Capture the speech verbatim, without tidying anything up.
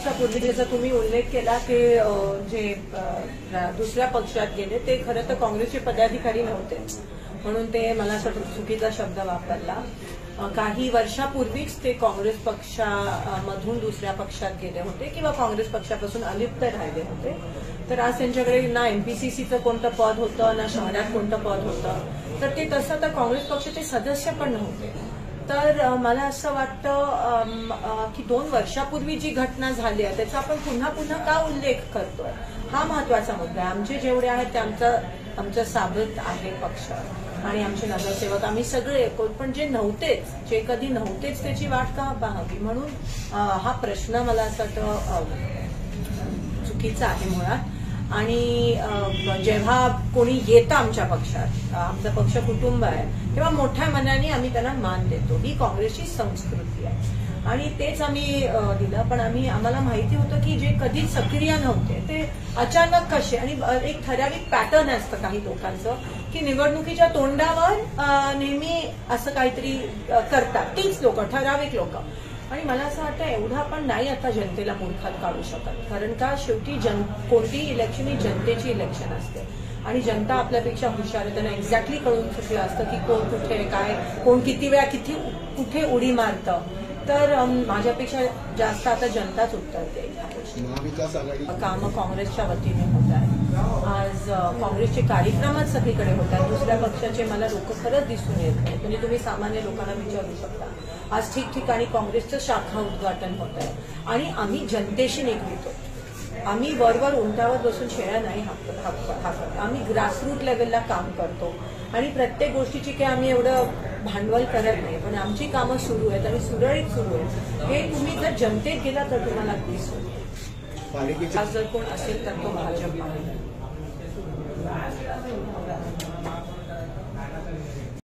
दिवसापूर्वी ज्याचा तुम्ही उल्लेख केला की जे दुसऱ्या पक्षात गेले ते खरं तर काँग्रेसचे पदाधिकारी नव्हते, म्हणून ते मला असं चुकीचा शब्द वापरला. काही वर्षापूर्वीच ते काँग्रेस पक्षामधून दुसऱ्या पक्षात गेले होते किंवा काँग्रेस पक्षापासून अलिप्त राहिले होते. तर आज त्यांच्याकडे ना एमपीसीसीचं कोणतं पद होतं ना शहरात कोणतं पद होतं, तर ते तसं तर काँग्रेस पक्षाचे सदस्य पण नव्हते. तर मला असं वाटतं की दोन वर्षापूर्वी जी घटना झाली आहे त्याचा आपण पुन्हा पुन्हा का उल्लेख करतोय, हा महत्वाचा मुद्दा आहे. आमचे जेवढे आहेत ते आमचं आमचं साबत आहे पक्ष आणि आमचे नगरसेवक आम्ही सगळे, पण जे नव्हतेच जे कधी नव्हतेच त्याची वाट का पाहावी, म्हणून हा प्रश्न मला असं वाटतं चुकीचा आहे मुळात. आणि जेव्हा कोणी येतं आमच्या पक्षात, आमचा पक्ष कुटुंब आहे, तेव्हा मोठ्या मनाने आम्ही त्यांना मान देतो. ही काँग्रेसची संस्कृती आहे आणि तेच आम्ही दिलं. पण आम्ही आम्हाला माहिती होतं की जे कधीच सक्रिय नव्हते ते अचानक कसे, आणि एक ठराविक पॅटर्न असतं काही लोकांचं की निवडणुकीच्या तोंडावर नेहमी असं काहीतरी करतात तीच लोक, ठराविक लोक. आणि मला असं वाटतं एवढा पण नाही आता जनतेला मूर्खात काढू शकत, कारण का शेवटी जन कोणतीही इलेक्शन ही जनतेची इलेक्शन असते आणि जनता आपल्यापेक्षा हुशार आहे. त्यांना एक्झॅक्टली कळून चुकलं असतं की कोण कुठे काय, कोण किती वेळा किती कुठे उडी मारतं. तर माझ्यापेक्षा जास्त आता जनताच उत्तर देईल. कामं काँग्रेसच्या वतीने होत आहेत. आज काँग्रेसचे कार्यक्रमच सगळीकडे होत आहेत. दुसऱ्या पक्षाचे मला लोक खरंच दिसून येत नाही, म्हणजे तुम्ही सामान्य लोकांना विचारू शकता. आज ठिकठिकाणी काँग्रेसचं शाखा उद्घाटन होत आहे आणि आम्ही जनतेशी निगडीत होतो. आम्ही वरवर उंटावर बसून शेळ्या नाही हाकत, आम्ही ग्रासरूट लेवलला काम करतो आणि प्रत्येक गोष्टीची काही आम्ही एवढं भांडवल करत नाही, पण आमची कामं सुरू आहेत आणि सुरळीत सुरू आहेत. हे तुम्ही जर जनतेत गेला तर तुम्हाला दिसून येईल. आज जर कोण असेल तर तो भाजप आहे.